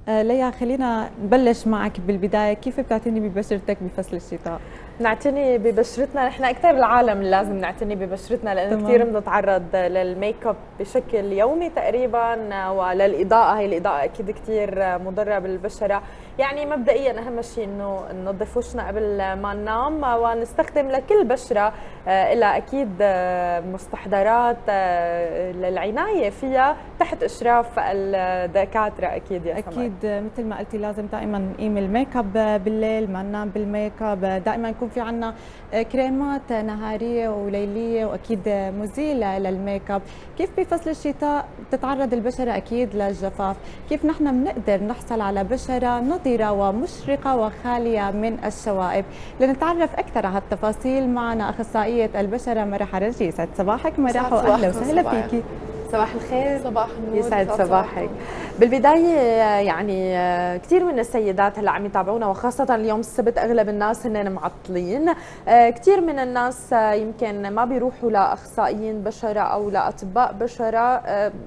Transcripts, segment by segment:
ليا، خلينا نبلش معك بالبداية. كيف بتعتني ببشرتك بفصل الشتاء؟ نعتني ببشرتنا، نحن اكثر العالم لازم نعتني ببشرتنا لانه كثير تمام. بنتعرض للميك اب بشكل يومي تقريبا، وللاضاءه. هي الاضاءه اكيد كثير مضره بالبشره. يعني مبدئيا اهم شيء انه ننظف وشنا قبل ما ننام، ونستخدم لكل بشره لها اكيد مستحضرات للعنايه فيها تحت اشراف الدكاتره. اكيد يا سمر. أكيد مثل ما قلتي لازم دائما نقيم الميك اب بالليل، ما ننام بالميك اب. دائما يكون في عنا كريمات نهارية وليلية، وأكيد مزيلة للميك اب. كيف بفصل الشتاء بتتعرض البشرة أكيد للجفاف؟ كيف نحن بنقدر نحصل على بشرة نضرة ومشرقة وخالية من الشوائب؟ لنتعرف أكثر على هالتفاصيل معنا أخصائية البشرة مرح رجي. يسعد صباحك مرح، وأهلا وسهلا فيكي. صباح الخير. صباح النور. يسعد صباحك. بالبداية يعني كثير من السيدات هلا عم يتابعونا، وخاصة اليوم السبت أغلب الناس هن معطلين. كثير من الناس يمكن ما بيروحوا لأخصائيين بشرة أو لأطباء بشرة،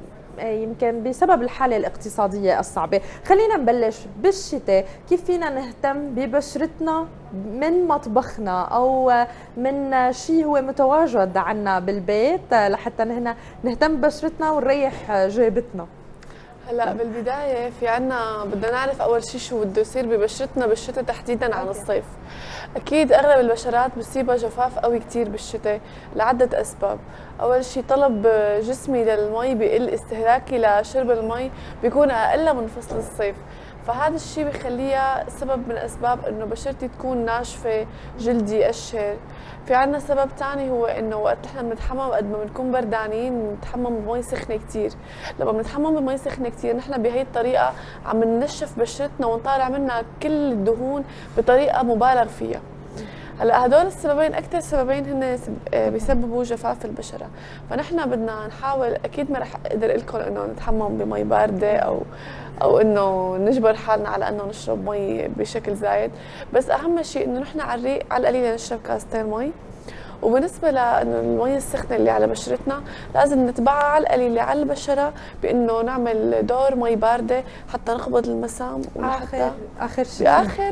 يمكن بسبب الحالة الاقتصادية الصعبة. خلينا نبلش بالشتاء. كيف فينا نهتم ببشرتنا من مطبخنا أو من شيء هو متواجد عنا بالبيت لحتى نهتم ببشرتنا ونريح جيبتنا؟ هلا بالبداية في عنا بدنا نعرف أول شيء شو بده يصير ببشرتنا بالشتاء تحديدا عن الصيف. أكيد أغلب البشرات بصيبها جفاف قوي كتير بالشتاء لعدة أسباب. أول شيء طلب جسمي للمي بيقل، استهلاكي لشرب المي بيكون أقل من فصل الصيف، فهذا الشيء بخليها سبب من اسباب انه بشرتي تكون ناشفه، جلدي يقشر. في عنا سبب ثاني هو انه وقت نحن بنتحمم قد ما بنكون بردانين بنتحمم بمي سخنه كثير. لما بنتحمم بمي سخنه كثير نحن بهي الطريقه عم ننشف بشرتنا ونطالع منها كل الدهون بطريقه مبالغ فيها. هلا هدول السببين اكثر سببين هن بيسببوا جفاف البشره، فنحن بدنا نحاول. اكيد ما رح اقدر لكم انه نتحمم بمي بارده او انه نجبر حالنا على انه نشرب مي بشكل زايد، بس اهم شيء انه نحن على الريق على القليله نشرب كاستين مي. وبالنسبه لانه المي السخنه اللي على بشرتنا لازم نتبعها على القليله على البشره بانه نعمل دور مي بارده حتى نقبض المسام، وحتى اخر شيء باخر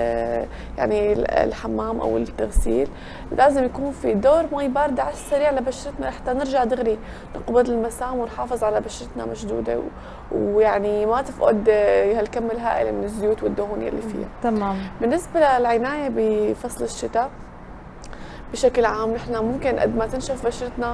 يعني الحمام او التغسيل لازم يكون في دور مي بارده على السريع لبشرتنا حتى نرجع دغري نقبض المسام ونحافظ على بشرتنا مشدوده ويعني ما تفقد هالكم الهائل من الزيوت والدهون اللي فيها. تمام. بالنسبه للعنايه بفصل الشتاء بشكل عام نحن ممكن قد ما تنشف بشرتنا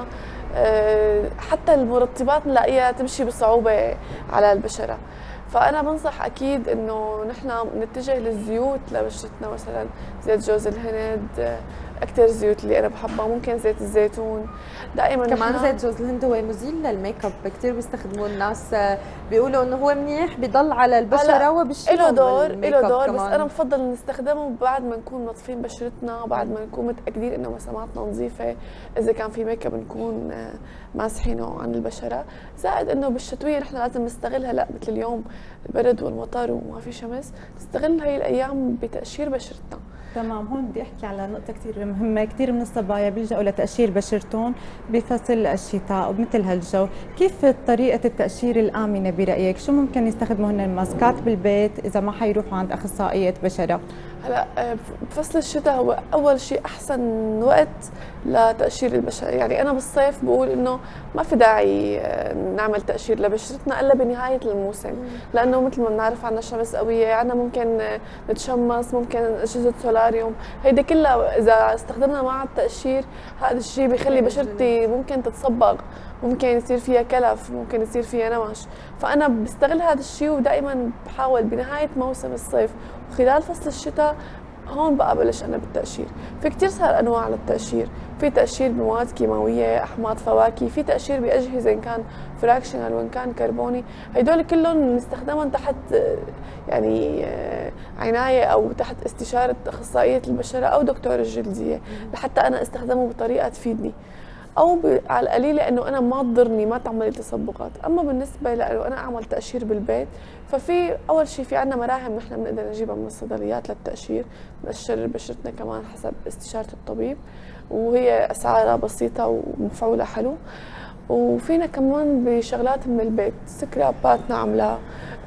حتى المرطبات نلاقيها تمشي بصعوبة على البشرة، فأنا بنصح أكيد إنه نحن نتجه للزيوت لبشرتنا، مثلا زيت جوز الهند، أكثر زيوت اللي أنا بحبها ممكن زيت الزيتون. دائما كمان زيت جوز الهند هو مزيل للميك اب، كثير بيستخدموه الناس، بيقولوا انه هو منيح بيضل على البشره وبالشيء له دور بس انا بفضل نستخدمه بعد ما نكون منظفين بشرتنا، بعد ما نكون متاكدين انه مساماتنا نظيفه، اذا كان في ميك اب نكون ماسحينه عن البشره. زائد انه بالشتويه نحن لازم نستغلها، لا مثل اليوم البرد والمطر وما في شمس، نستغل هي الايام بتقشير بشرتنا. تمام. هون بدي احكي على نقطة كثير مهمة. كثير من الصبايا بيلجأوا لتقشير بشرتهم بفصل الشتاء وبمثل هالجو. كيف طريقة التقشير الآمنة برأيك؟ شو ممكن يستخدموا هن الماسكات بالبيت إذا ما حيروحوا عند أخصائية بشرة؟ هلا بفصل الشتاء هو اول شيء احسن وقت لتقشير البشره. يعني انا بالصيف بقول انه ما في داعي نعمل تقشير لبشرتنا الا بنهايه الموسم، لانه مثل ما بنعرف عندنا شمس قويه، عندنا ممكن نتشمس، ممكن اجهزه سولاريوم، هيدي كلها اذا استخدمنا مع التقشير هذا الشيء بيخلي بشرتي ممكن تتصبغ، ممكن يصير فيها كلف، ممكن يصير فيها نمش. فانا بستغل هذا الشيء ودائما بحاول بنهايه موسم الصيف وخلال فصل الشتاء هون بقى بلش انا بالتقشير. في كثير صار انواع للتقشير، في تقشير بمواد كيماويه، احماض فواكه، في تقشير باجهزه ان كان فراكشنال وان كان كربوني. هدول كلهم نستخدمهم تحت يعني عنايه او تحت استشاره اخصائيه البشره او دكتور الجلديه لحتى انا استخدمه بطريقه تفيدني، او على القليله انه انا ما تضرني ما تعمل لي تصبغات. اما بالنسبه لانه انا اعمل تقشير بالبيت، ففي اول شيء في عندنا مراهم نحن بنقدر نجيبها من الصيدليات للتقشير، نقشر بشرتنا كمان حسب استشاره الطبيب، وهي اسعارها بسيطه ومفعولها حلو. وفينا كمان بشغلات من البيت، سكرابات نعملها،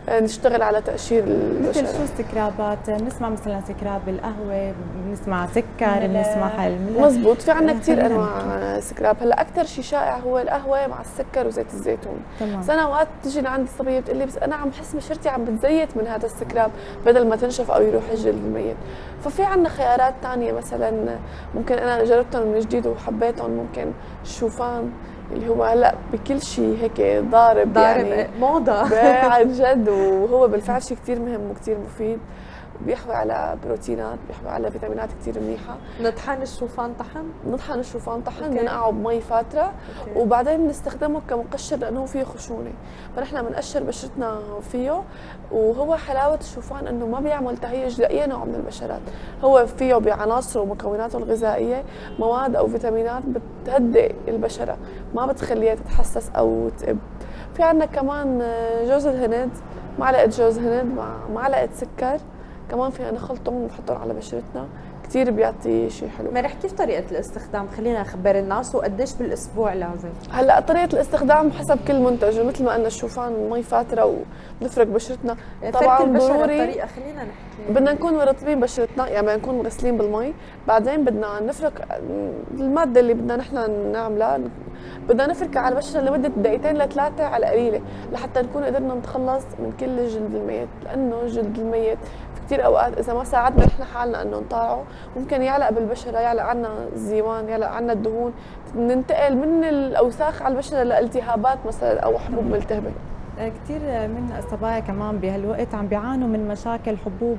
نشتغل على تقشير مثل البشره. شو السكرابات؟ بنسمع مثلا سكراب القهوه، بنسمع سكر، بنسمع الملح. مزبوط، في عنا كثير خلينا انواع سكراب. هلا اكثر شيء شائع هو القهوه مع السكر وزيت الزيتون. تمام. بس انا اوقات تجي لعندي صبيه بتقول لي بس انا عم بحس بشرتي عم بتزيت من هذا السكراب بدل ما تنشف او يروح الجلد الميت. ففي عنا خيارات ثانيه، مثلا ممكن انا جربتهم من جديد وحبيتهم، ممكن الشوفان اللي هو هلا بكل شيء هيك ضارب يعني موضه عن جد، وهو بالفعل شيء كثير مهم وكثير مفيد، بيحوي على بروتينات، بيحوي على فيتامينات كثير منيحه. نطحن الشوفان طحن؟ نطحن الشوفان طحن، بنقعه بمي فتره، وبعدين بنستخدمه كمقشر لانه فيه خشونه، فنحن بنقشر بشرتنا فيه. وهو حلاوه الشوفان انه ما بيعمل تهيج لاي نوع من البشرات، هو فيه بعناصره ومكوناته الغذائيه مواد او فيتامينات بتهدئ البشره، ما بتخليها تتحسس او تقب. في عندنا كمان جوز الهند، معلقه جوز هند مع معلقه سكر كمان فينا نخلطهم ونحطهم على بشرتنا، كثير بيعطي شيء حلو. مرح، كيف طريقة الاستخدام؟ خلينا نخبر الناس، وقديش بالاسبوع لازم؟ هلا طريقة الاستخدام حسب كل منتج، مثل ما قلنا الشوفان مي فاترة ونفرك بشرتنا. طبعا ضروري الطريقة، خلينا نحكي بدنا نكون مرطبين بشرتنا، يعني بدنا نكون مغسلين بالمي، بعدين بدنا نفرك المادة اللي بدنا نحن نعملها، بدنا نفركها على البشرة لمدة دقيقتين لثلاثة على قليلة، لحتى نكون قدرنا نتخلص من كل الجلد الميت، لأنه الجلد الميت كثير اوقات اذا ما ساعدنا نحن حالنا انه نطلعه ممكن يعلق بالبشره، يعلق عنا الزيوان، يعلق عنا الدهون، ننتقل من الاوساخ على البشره لالتهابات مثلا او حبوب ملتهبه. كثير من الصبايا كمان بهالوقت عم بيعانوا من مشاكل حبوب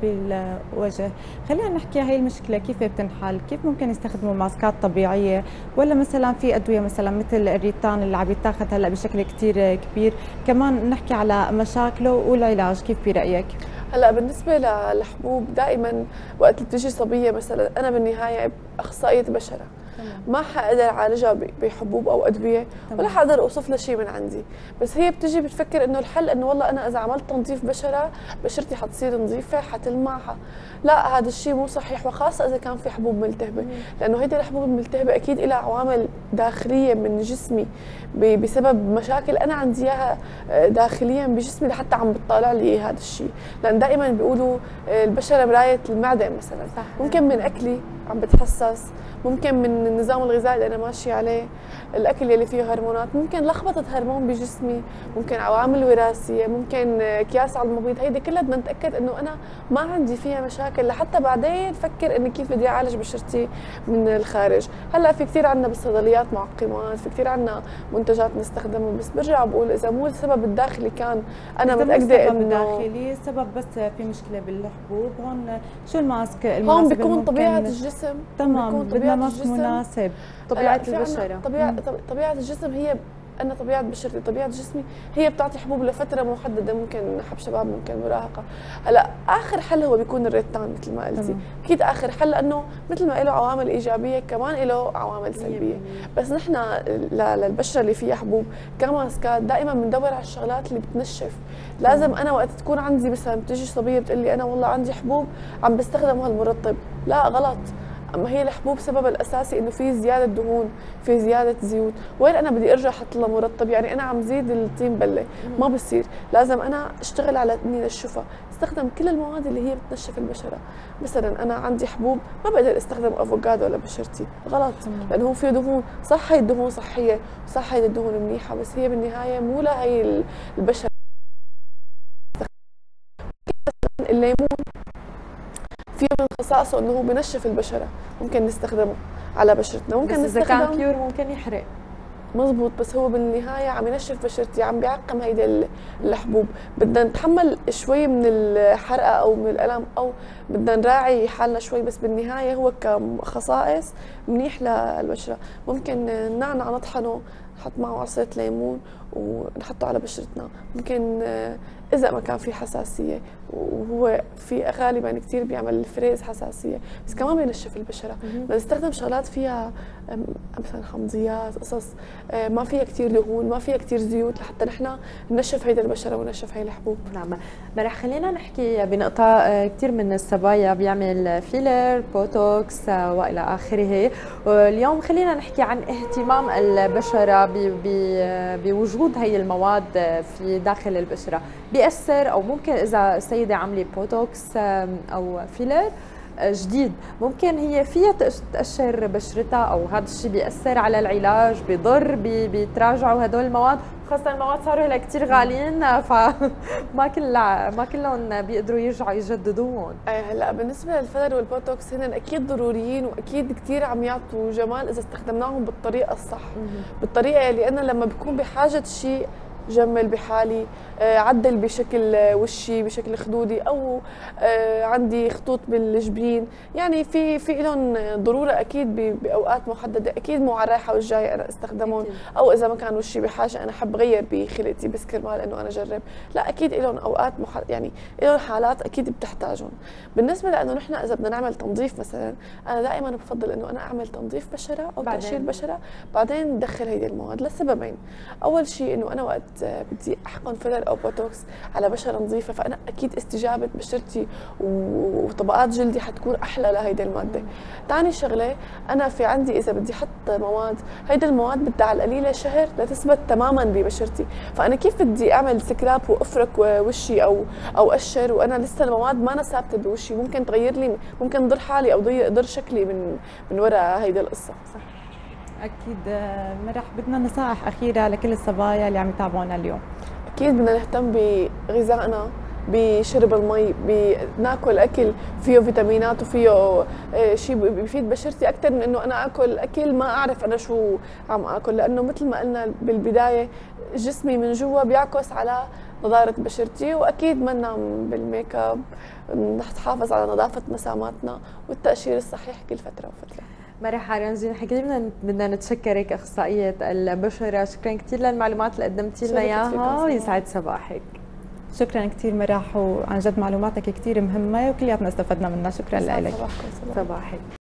بالوجه، خلينا نحكي هاي المشكله كيف بتنحل؟ كيف ممكن يستخدموا ماسكات طبيعيه، ولا مثلا في ادويه مثلا مثل الريتان اللي عم يتاخذ هلا بشكل كثير كبير؟ كمان نحكي على مشاكله والعلاج، كيف برايك؟ هلا بالنسبه للحبوب دائما وقت بتجي صبيه مثلا، انا بالنهايه اخصائيه بشره، ما حقدر اعالجها بحبوب او ادويه، ولا حقدر اوصف لها شيء من عندي، بس هي بتجي بتفكر انه الحل انه والله انا اذا عملت تنظيف بشره بشرتي حتصير نظيفه حتلمع. لا، هذا الشيء مو صحيح، وخاصه اذا كان في حبوب ملتهبه، لانه هيدي الحبوب الملتهبه اكيد لها عوامل داخليه من جسمي بسبب مشاكل انا عندي اياها داخليا بجسمي لحتى عم بتطالع لي هذا الشيء، لان دائما بيقولوا البشره مرايه المعده مثلا، ممكن من اكلي عم بتحسس، ممكن من النظام الغذائي اللي انا ماشي عليه، الاكل اللي فيه هرمونات، ممكن لخبطه هرمون بجسمي، ممكن عوامل وراثيه، ممكن اكياس على المبيض، هيدي كلها بدنا نتاكد انه انا ما عندي فيها مشاكل لحتى بعدين افكر اني كيف بدي اعالج بشرتي من الخارج. هلا في كثير عندنا بالصيدليات معقمات، في كثير عندنا منتجات نستخدمها، بس برجع بقول اذا مو السبب الداخلي كان انا متاكده انه الداخلي السبب بس في مشكله بالحبوب، هون شو الماسك المناسب؟ هون بيكون طبيعه الجسم، تمام، بدنا ماسك مناسب. طبيعه البشره، طبيعه الجسم هي انا طبيعه بشرتي، طبيعه جسمي هي بتعطي حبوب لفتره محدده، ممكن حب شباب، ممكن مراهقه. هلا اخر حل هو بيكون الريتان مثل ما قلتي، اكيد اخر حل، لانه مثل ما له عوامل ايجابيه كمان له عوامل سلبيه، بس نحن للبشره اللي فيها حبوب كماسكات دائما بندور على الشغلات اللي بتنشف. لازم انا وقت تكون عندي مثلا بتجي صبيه بتقول لي انا والله عندي حبوب عم بستخدم هالمرطب، لا غلط، اما هي الحبوب سببها الاساسي انه في زياده دهون، في زياده زيوت، وين انا بدي ارجع احط لها مرطب؟ يعني انا عم زيد الطين بله، ما بصير، لازم انا اشتغل على اني نشفها، استخدم كل المواد اللي هي بتنشف البشره. مثلا انا عندي حبوب ما بقدر استخدم افوكادو لبشرتي، غلط، لانه هو فيه دهون، صح هي الدهون صحيه، صح هي الدهون منيحه، بس هي بالنهايه مو لهي البشره. الليمون في من خصائصه انه هو بنشف البشره، ممكن نستخدمه على بشرتنا، ممكن بس اذا كان بيور ممكن يحرق. مزبوط، بس هو بالنهايه عم ينشف بشرتي، عم بيعقم هيدي الحبوب، بدنا نتحمل شوي من الحرقه او من الالم، او بدنا نراعي حالنا شوي، بس بالنهايه هو كخصائص منيح للبشره. ممكن النعنع نطحنه، نحط معه عصير ليمون ونحطه على بشرتنا، ممكن اذا ما كان في حساسيه، وهو في غالبا كثير بيعمل الفريز حساسيه، بس كمان بينشف البشره. بدنا نستخدم شغلات فيها مثلا حمضيات، قصص ما فيها كثير دهون، ما فيها كثير زيوت، لحتى نحن ننشف هيدي البشره وننشف هي الحبوب. نعم، مرح خلينا نحكي بنقطة. كثير من الصبايا بيعمل فيلر، بوتوكس والى اخره. اليوم خلينا نحكي عن اهتمام البشرة بوجود هي المواد في داخل البشرة. بيأثر، او ممكن اذا السيده عامله بوتوكس او فيلر جديد ممكن هي فيها تقشر بشرتها، او هذا الشيء بيأثر على العلاج، بيضر بيتراجعوا هدول المواد، خاصة المواد صاروا هلا كثير غاليين ما كلهم بيقدروا يرجعوا يجددوهم. هلا بالنسبه للفيلر والبوتوكس هن اكيد ضروريين واكيد كثير عم يعطوا جمال اذا استخدمناهم بالطريقه الصح، بالطريقه اللي انا لما بكون بحاجه شيء جمل بحالي، عدل بشكل وشي بشكل خدودي، او عندي خطوط بالجبين، يعني في لهم ضروره اكيد باوقات محدده، اكيد مو على الرايحه والجايه انا استخدمهم، او اذا ما كان وشي بحاجه انا حب غير بخلقتي بس كرمال انه انا اجرب، لا اكيد لهم اوقات يعني لهم حالات اكيد بتحتاجهم. بالنسبه لانه نحن اذا بدنا نعمل تنظيف مثلا، انا دائما بفضل انه انا اعمل تنظيف بشره او تقشير بشره بعدين ندخل هيدي المواد لسببين. اول شيء انه انا وقت بدي احقن فيلر او بوتوكس على بشره نظيفه، فانا اكيد استجابه بشرتي وطبقات جلدي حتكون احلى لهيدي الماده. ثاني شغله، انا في عندي اذا بدي احط مواد، هيدي المواد بدها على القليله شهر لتثبت تماما ببشرتي، فانا كيف بدي اعمل سكراب وافرك وشي او اقشر وانا لسه المواد ما أنا ثابته بوشي، ممكن تغير لي، ممكن ضر حالي او ضر شكلي من وراء هيدي القصه. صح. اكيد. مرح، بدنا نصائح اخيره لكل الصبايا اللي عم يتابعونا اليوم. اكيد بدنا نهتم بغذائنا، بشرب المي، بناكل اكل فيه فيتامينات وفيه شيء بيفيد بشرتي اكثر من انه انا اكل اكل ما اعرف انا شو عم اكل، لانه مثل ما قلنا بالبدايه جسمي من جوا بيعكس على نضاره بشرتي، واكيد ما ننام بالميك اب، نحافظ على نظافه مساماتنا والتقشير الصحيح كل فتره وفتره. مرح حرنجين، حكيتي بدنا نتشكرك اخصائيه البشره، شكرا كثير للمعلومات اللي قدمتي لنا اياها، يسعد صباحك. شكرا كثير مرح، وعن جد معلوماتك كثير مهمه وكلياتنا استفدنا منها، شكرا لك. صباحك.